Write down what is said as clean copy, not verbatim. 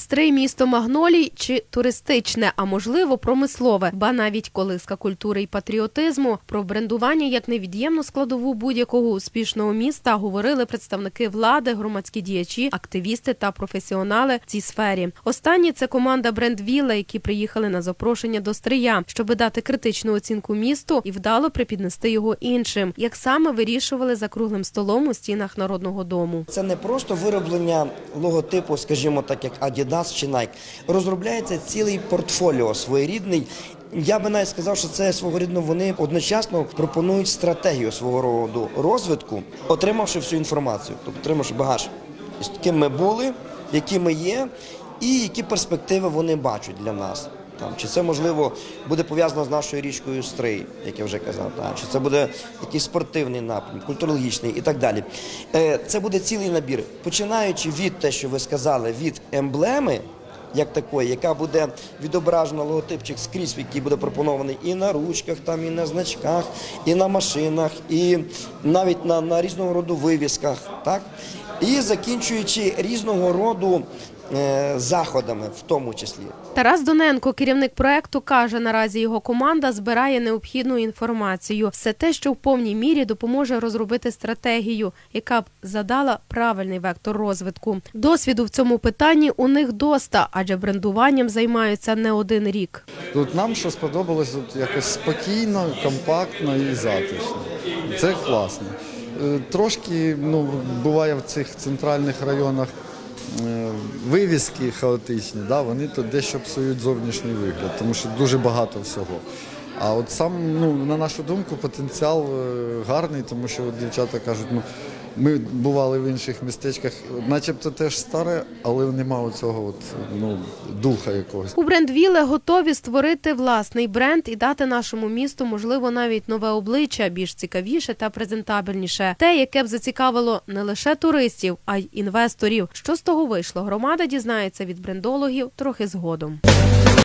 Стрий – місто магнолій чи туристичне, а можливо промислове, ба навіть колиска культури і патріотизму. Про брендування як невід'ємну складову будь-якого успішного міста говорили представники влади, громадські діячі, активісти та професіонали в цій сфері. Останні – це команда Брендвіле, які приїхали на запрошення до Стрия, щоб дати критичну оцінку місту і вдало припіднести його іншим. Як саме вирішували за круглим столом у стінах Народного дому. Це не просто вироблення логотипу, скажімо так, як Adidas чи Nike. Розробляється цілий портфоліо своєрідний. Я би навіть сказав, що це свого рідного вони одночасно пропонують стратегію свого роду розвитку, отримавши всю інформацію, тобто отримавши багаж, з ким ми були, які ми є і які перспективи вони бачать для нас. Чи це, можливо, буде пов'язано з нашою річкою Стрий, як я вже казав, чи це буде якийсь спортивний напрям, культурологічний і так далі. Це буде цілий набір, починаючи від те, що ви сказали, від емблеми, як такої, яка буде відображена логотипчик скрізь, який буде пропонований і на ручках, і на значках, і на машинах, і навіть на різного роду вивісках, так? І закінчуючи різного роду заходами в тому числі. Тарас Доненко, керівник проекту, каже, наразі його команда збирає необхідну інформацію. Все те, що в повній мірі допоможе розробити стратегію, яка б задала правильний вектор розвитку. Досвіду в цьому питанні у них доста, адже брендуванням займаються не один рік. Тут нам що сподобалось, якось спокійно, компактно і затишно. Це класно. Трошки, буває в цих центральних районах вивіски хаотичні, вони тут дещо псують зовнішній вигляд, тому що дуже багато всього. А от сам, на нашу думку, потенціал гарний, тому що дівчата кажуть, ми бували в інших містечках, начебто теж старе, але немає цього духа якогось. У Брендвіле готові створити власний бренд і дати нашому місту, можливо, навіть нове обличчя, більш цікавіше та презентабельніше. Те, яке б зацікавило не лише туристів, а й інвесторів. Що з того вийшло? Громада дізнається від брендологів трохи згодом.